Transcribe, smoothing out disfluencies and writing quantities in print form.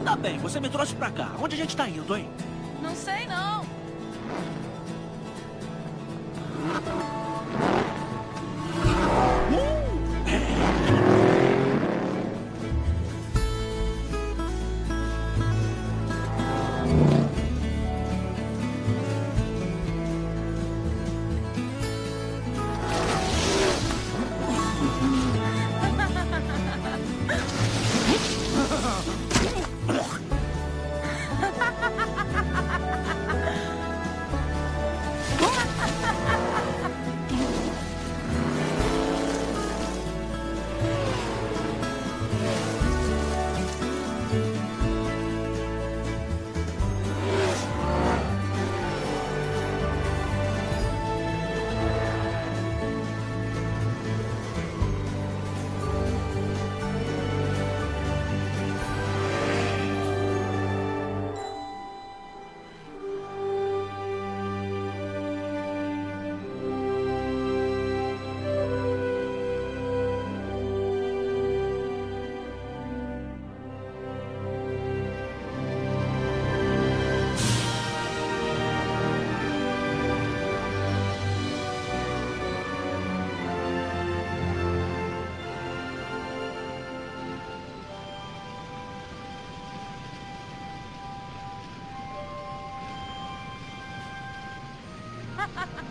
Tá bem, você me trouxe pra cá. Onde a gente tá indo, hein? Não sei, não. Ha ha ha!